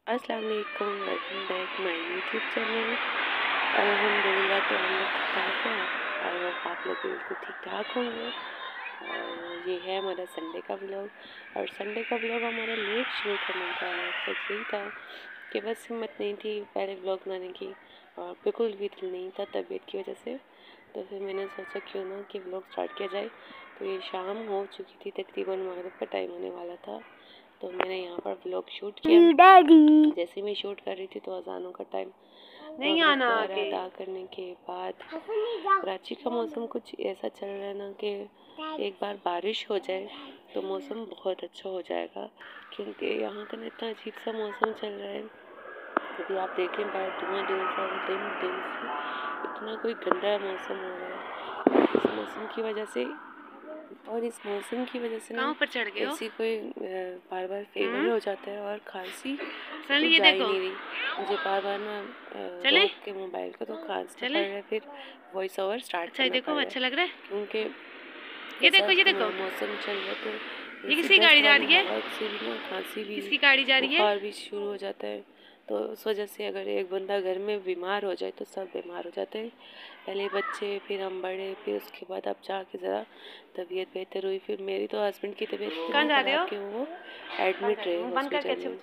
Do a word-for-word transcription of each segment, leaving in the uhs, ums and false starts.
अस्सलाम वालेकुम, welcome back my YouTube channel. अल्हम्दुलिल्लाह तो हम लोग ठीक ठाक हैं और आप लोग भी बिल्कुल ठीक ठाक होंगे। और ये है हमारा संडे का ब्लॉग। और संडे का ब्लॉग हमारा लेट शुरू करने का मकसद यही था कि बस हिम्मत नहीं थी पहले ब्लॉग बनाने की और बिल्कुल भी दिल नहीं था तबीयत की वजह से। तो फिर मैंने सोचा क्यों ना कि ब्लॉग स्टार्ट किया जाए। तो ये शाम हो चुकी थी, तकरीबन मगरिब का टाइम होने वाला था। तो मैंने यहाँ पर ब्लॉग शूट किया। जैसे मैं शूट कर रही थी तो अजानों का टाइम नहीं आना अदा करने के बाद कराची का मौसम कुछ ऐसा चल रहा है ना कि एक बार बारिश हो जाए तो मौसम बहुत अच्छा हो जाएगा, क्योंकि यहाँ का इतना अजीब सा मौसम चल रहा है। अभी आप देखें बाहर धुआं धुआं सा दिन दिन से इतना कोई गंदा मौसम हो रहा है। इस मौसम की वजह से और इस मौसम की वजह से ना चढ़ गए हो? ऐसी कोई बार बार फेवर हो जाता है और खांसी तो ये जा ही देखो। नहीं रही। मुझे बार बार ना रोक के मोबाइल को तो खांसना पड़ रहा है, फिर वॉइस ओवर स्टार्ट अच्छा, करना देखो पड़ रहा है। अच्छा लग रहा है क्योंकि ये देखो ये देखो मौसम चल रहा है तो ये किसकी गाड़ी जा रही है? से भी ना खांसी भी किसकी गाड़ी जा रही है? बुखार भी शुरू हो जाता है। तो उस वजह से अगर एक बंदा घर में बीमार हो जाए तो सब बीमार हो जाते हैं, पहले बच्चे फिर हम बड़े, फिर उसके बाद अब जाके ज़रा तबीयत बेहतर हुई। फिर मेरी तो हस्बैंड की तबीयत कहाँ जा रहे हो? कि वो एडमिट रहे हॉस्पिटल में।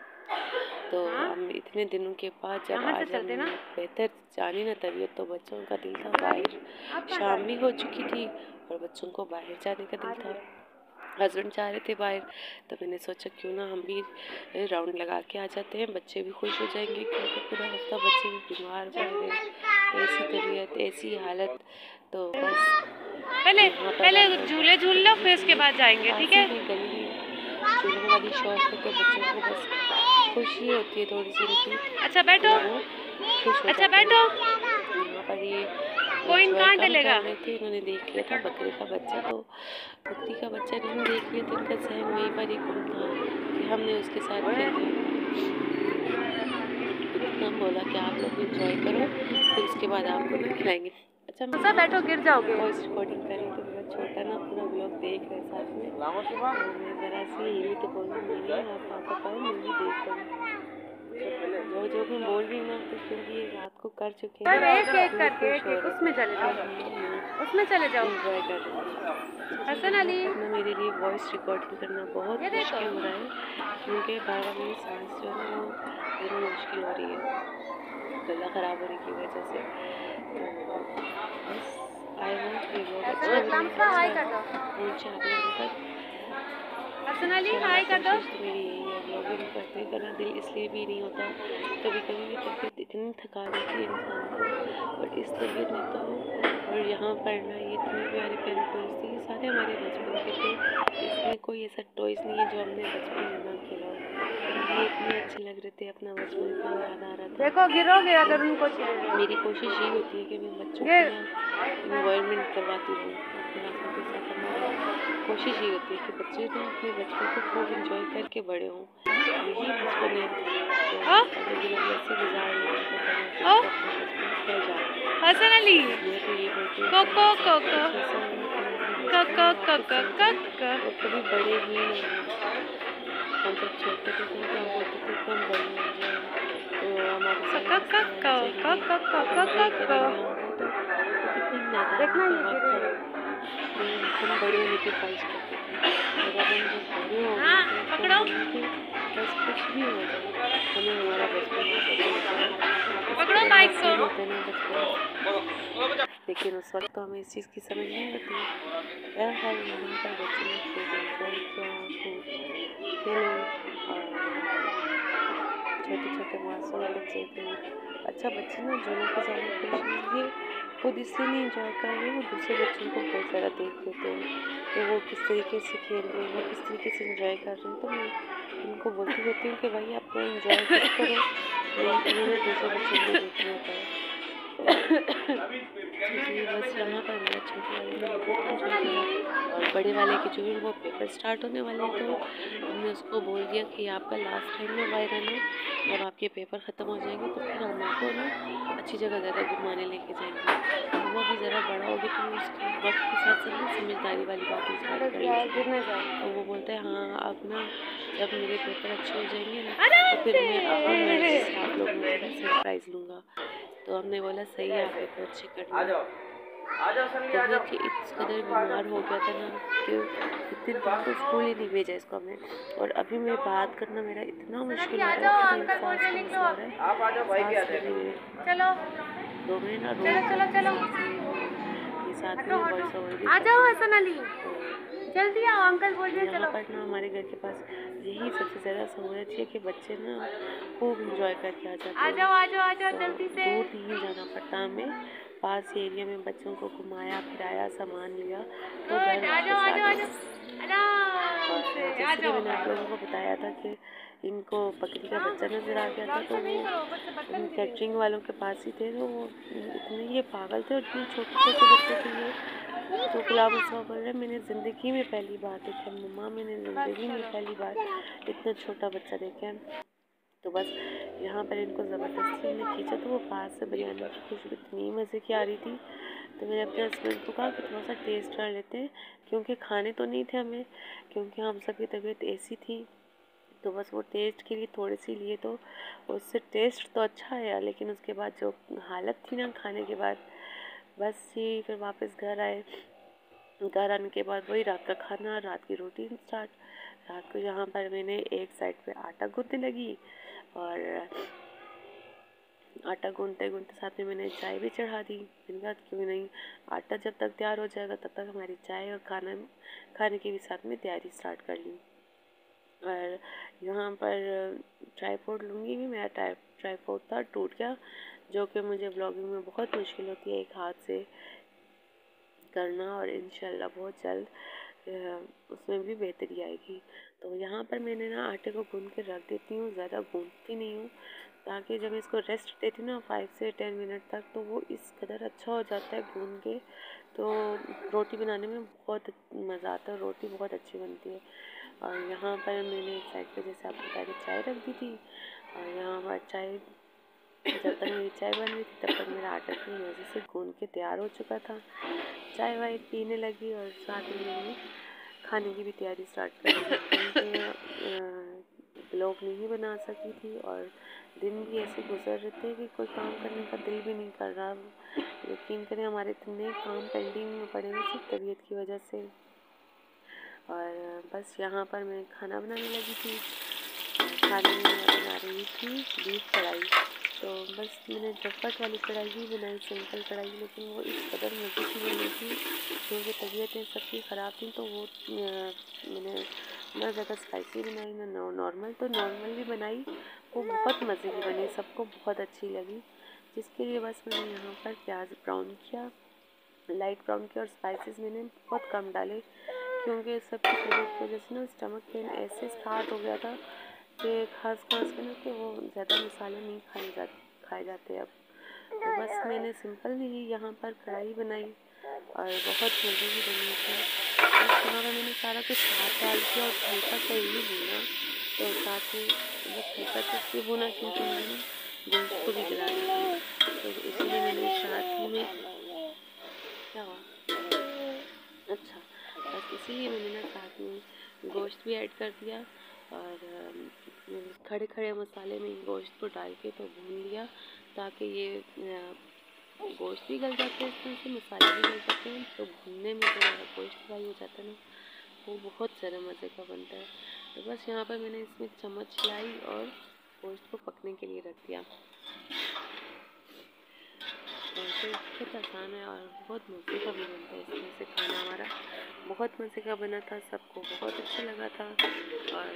तो हम इतने दिनों के बाद जब आज हम बेहतर जानी ना तबीयत, तो बच्चों का दिल था बाहर, शाम भी हो चुकी थी और बच्चों को बाहर जाने का दिल था। हस्बैंड चाह रहे थे बाहर, तो मैंने सोचा क्यों ना हम भी राउंड लगा के आ जाते हैं, बच्चे भी खुश हो जाएंगे, क्योंकि पूरा हफ्ता बच्चे भी बीमार पड़ रहे, ऐसी तबीयत ऐसी हालत। तो बस पहले पहले झूले झूल लो फिर उसके बाद जाएंगे, ठीक है? झूलने वाली शौक है तो बच्चों को बस खुशी होती है थोड़ी सी उनकी। अच्छा बैठो, अच्छा बैठो। यहाँ पर ये कोइन कहाँ डलेगा? इन्होंने देख लिया था बकरे का बच्चा, तो बकरी का बच्चा इन्होंने देख लिया तो इनका जहन वहीं पर ही गुम था कि हमने उसके साथ खेला। इतना बोला कि आप लोग इंजॉय करो, फिर उसके बाद आपको भी खिलाएंगे। अच्छा मैं बैठो गिर जाओगे। वॉइस रिकॉर्डिंग करी तो मेरा छोटा ना पूरा ब्लॉग देख रहे साथ में, तो मैं ज़रा सी हिली तो बोल रही नहीं आप आपका पाओ मैं भी देख रहा हूँ जो जो मैं बोल रही हूँ ना, तो फिर ये रात को कर चुके हैं एक एक करके एक एक उसमें चले जाओ, उसमें चले जाओ। एंजॉय कर रहे हैं। हसन अली ना मेरे लिए वॉइस रिकॉर्डिंग करना बहुत मुश्किल हो रहा है, क्योंकि बार बार मेरी सांस जो है वो लेना मुश्किल हो रही है गला ख़राब होने की वजह से। तो बस आई वांट ये बहुत अच्छा हाय कर दो, पहुँचे आप लोगों तक। हसन अली हाय कर दो। तो मेरी यही है, ब्लॉगिंग करते करना दिल इसलिए भी नहीं होता, कभी कभी भी तबीयत इतनी थका देती है इंसान को, और इस तबीयत में तो और यहाँ पर ना ये इतने प्यारे प्यारे टॉयज़ थे, ये सारे हमारे बचपन के थे। इसमें कोई ऐसा टॉयज़ नहीं है जो हमने बचपन में ना खेला हो। ये इतने अच्छे लग रहे थे, अपना बचपन इतना याद आ रहा था। देखो गिरोगे अगर उनको। मेरी कोशिश ये होती है कि मैं बच्चों को ना इन्वायरमेंट करवाती हूँ अपने बच्चों के साथ। हमारी कोशिश ये होती है कि बच्चे ना अपने बचपन को खूब इंजॉय करके बड़े हों। यही बचपन है, से गुजार हसन अली कोको कोको कोको कोको कोको कभी बड़े ही नहीं। हम जब छोटे थे तो हम बोलते थे कि हम बड़े हो जाए, तो हमारे कोको कोको कोको कोको देखना हम बड़े होने की ख्वाहिश करते थे। अगर हम जब बड़े हो गए पकड़ो बस कुछ भी हो जाए, हमें हमारा बचपन पकड़ो बाइक को। लेकिन उस वक्त तो हमें इस चीज़ की समझ नहीं होती है। हर यहाँ पर बच्चे ने खूब इंजॉय किया, खूब खेले और छोटे छोटे मासूम बच्चे थे। अच्छा बच्चे ना झूलों पे जाने की कोशिश ये खुद इससे नहीं इंजॉय कर रहे, वो दूसरे बच्चों को बहुत ज़्यादा देख लेते हैं कि वो किस तरीके से खेल रहे हैं, वो किस तरीके से इंजॉय कर रहे हैं। तो मैं उनको बोलती रहती हूँ कि भाई अपना इंजॉय करो, नहीं दूसरे बच्चों को देखने होता है। बस यहाँ पर मेरा छोटे वाले ने बहुत इंजॉय किया, और बड़े वाले के जो है वो पेपर स्टार्ट होने वाले हैं, तो हमने उसको बोल दिया कि आपका लास्ट टाइम में बाहर आना, जब आपके पेपर ख़त्म हो जाएंगे तो फिर हम आपको ना अच्छी जगह ज़्यादा घुमाने लेके जाएंगे। तो वो भी ज़रा बड़ा होगी तो उसके वक्त के साथ साथ समझदारी वाली बातें स्टार्ट करेंगे। तो वो बोलता है हाँ अब ना जब मेरे पेपर अच्छे हो जाएंगे ना तो फिर मैं अपनी मर्जी से आप लोगों को सरप्राइज लूँगा। तो हमने बोला सही है, आप एक अच्छी कर लो। तबीयत ये इस कदर बीमार हो गया था ना कि इतने दिन तो स्कूल ही नहीं भेजा इसको हमने। और अभी मैं बात करना मेरा इतना मुश्किल हो रहा है कि मेरी सांस का मसला हो रहा है, सांस लेने में। तो मैं ना रोक रोक के सांस ले रही हूँ। ये साथ में वॉइस ओवर भी कर रही हूँ। जल्दी आओ, अंकल बोल रहे हैं यहाँ पर ना हमारे घर के पास यही सबसे ज़्यादा सहूलियत है कि बच्चे ना खूब इंजॉय करके आ जाते हैं। आ जाओ आ जाओ आ जाओ तो जल्दी से। दूर नहीं जाना पड़ता हमें, पास एरिया में बच्चों को घुमाया फिराया, सामान लिया तो घर वापस आ गए। और जैसे कि मैंने आप लोगों को बताया था कि इनको बकरी का बच्चा नज़र आ गया था, तो वो कैटरिंग वालों के पास ही थे। तो वो इतने ये पागल थे और इतने छोटे छोटे बच्चे थे ये। तो गुलाम मुस्तफ़ा बोल रहे मैंने ज़िंदगी में पहली बार देखा मम्मा, मैंने ज़िंदगी में पहली बार इतना छोटा बच्चा देखा है। तो बस यहाँ पर इनको ज़बरदस्ती हमने खींचा, तो वो पास से बिरयानी की खुशबू इतनी मज़े की आ रही थी। तो मैंने अपने हस्बैंड को कहा कि थोड़ा सा टेस्ट कर लेते हैं, क्योंकि खाने तो नहीं थे हमें, क्योंकि हम सब की तबीयत ऐसी थी। तो बस वो टेस्ट के लिए थोड़ी सी लिए, तो उससे टेस्ट तो अच्छा आया, लेकिन उसके बाद जो हालत थी ना खाने के बाद, बस ये फिर वापस घर आए। घर आने के बाद वही रात का खाना, रात की रूटीन स्टार्ट। रात को यहाँ पर मैंने एक साइड पे आटा गूँथने लगी और आटा गूँथते गूँथते साथ में मैंने चाय भी चढ़ा दी। मैंने कहा क्यों नहीं, आटा जब तक तैयार हो जाएगा तब तक हमारी चाय और खाना खाने की भी साथ में तैयारी स्टार्ट कर ली। और यहाँ पर ट्राईपोड लूँगी भी, मेरा ट्राई ट्राईपोड था टूट गया, जो कि मुझे ब्लॉगिंग में बहुत मुश्किल होती है एक हाथ से करना, और इंशाल्लाह बहुत जल्द उसमें भी बेहतरी आएगी। तो यहाँ पर मैंने ना आटे को गूँध के रख देती हूँ, ज़्यादा गूँथती नहीं हूँ, ताकि जब इसको रेस्ट देती हूँ ना फाइव से टेन मिनट तक, तो वो इस कदर अच्छा हो जाता है गूँध के। तो रोटी बनाने में बहुत मज़ा आता है, रोटी बहुत अच्छी बनती है। और यहाँ पर मैंने एक साइड पे जैसे आपको बता के चाय रख दी थी, और यहाँ पर चाय जब तक मेरी चाय बन रही थी तब तक मेरा आटा की मज़े से गूँध के तैयार हो चुका था। चाय वाय पीने लगी और साथ में मैंने खाने की भी तैयारी स्टार्ट कर दी, क्योंकि ब्लॉग नहीं बना सकी थी और दिन भी ऐसे गुजर रहे थे कि कोई काम करने का दिल भी नहीं कर रहा। यकीन करें हमारे इतने काम पेंडिंग में पड़े हुए सिर्फ तबीयत की वजह से। और बस यहाँ पर मैं खाना बनाने लगी थी। खाने में मैं बना रही थी बीफ कढ़ाई। तो बस मैंने झटपट वाली कढ़ाई ही बनाई, सिंपल कढ़ाई, लेकिन वो इस कदर मज़े की बनी थी, क्योंकि तबीयतें सबकी ख़राब थी। तो वो मैंने ना ज़्यादा स्पाइसी बनाई ना नॉर्मल, तो नॉर्मल भी बनाई, वो बहुत मज़े की बनी, सबको बहुत अच्छी लगी। जिसके लिए बस मैंने यहाँ पर प्याज ब्राउन किया, लाइट ब्राउन किया, और स्पाइसेस मैंने बहुत कम डाले, क्योंकि सबकी तबीयत की वजह से ना स्टमक पेन ऐसे स्टार्ट हो गया था कि खास खास के ना कि वो ज़्यादा मसाले नहीं खाए जाते खाए जाते अब। तो बस मैंने सिंपल ही यहाँ पर कढ़ाई बनाई और बहुत मज़े की बनी थी। बस यहाँ पर मैंने सारा कुछ हाथ डाल दिया और हल्का सा ही भूना, तो साथ में बस हल्का सा इसलिए भूना क्योंकि मुझे ना गोश्त को भी गिराना था, तो इसलिए मैंने साथ ही में क्या हुआ अच्छा बस इसीलिए मैंने ना साथ में गोश्त भी ऐड कर दिया, और खड़े खड़े मसाले में गोश्त को डाल के तो भून लिया, ताकि ये गोश्त भी गल जाते हैं, इसमें से मसाले भी गल जाते हैं। तो भूनने में जो हमारा गोश्त फ्राई हो जाता है ना, वो बहुत ज़्यादा मज़े का बनता है। तो बस यहाँ पर मैंने इसमें चम्मच लाई और गोश्त को पकने के लिए रख दिया। तो बहुत आसान है और बहुत मज़े का भी बनता है। इसमें से खाना हमारा बहुत मज़े का बना था, सबको बहुत अच्छा लगा था। और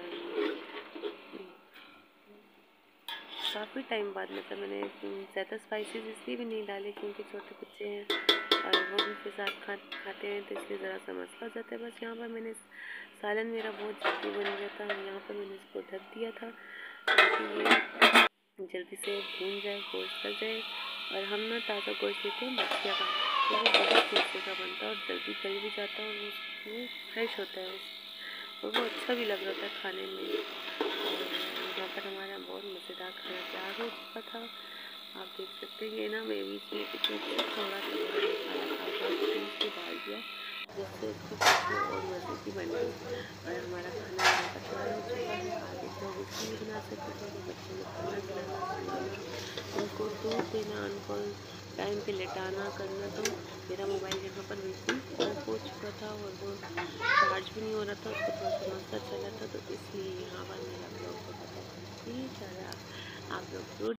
काफ़ी टाइम बाद मतलब मैंने ज़्यादा स्पाइसेस इसलिए भी नहीं डाले क्योंकि छोटे बच्चे हैं और वो भी के साथ खा खाते हैं, तो इसलिए ज़रा सा मसला हो जाता है। बस यहाँ पर मैंने सालन मेरा बहुत जल्दी बन गया था, यहाँ पर मैंने इसको ढक दिया था ताकि ये जल्दी से भून जाए, गोश्त गल जाए। और हम ना ताज़ा गोश्त लेते हैं बच्चिया का, तो वो बहुत मज़े का बनता है और जल्दी गल भी जाता है, और वो फ्रेश होता है और वो अच्छा भी लग रहा था खाने में। और यहाँ पर हमारा बहुत मज़ेदार खाना तैयार हो चुका था। आप देख सकते हैं ना, मैं भी इसमें कितनी अच्छा थोड़ा सा मसाला था, बहुत टेस्ट भी डाल दिया जिससे इसकी खुशबू और मज़े की बन गई। और हमारा खाना यहाँ पर तैयार हो चुका है। आप एक लोग इसलिए बना सकते थे कि बच्चों को खाना खिलाना, सुलाना, उनको दूध देना, उनको टाइम पे लेटाना करना। तो मेरा मोबाइल यहाँ पर बिल्कुल ऑफ हो चुका था और वो चार्ज भी नहीं हो रहा था, उसको थोड़ा सा मसला चला था, तो इसलिए यहाँ पर मेरा ब्लॉग बहुत ही ज़्यादा आप लोग ज़रूर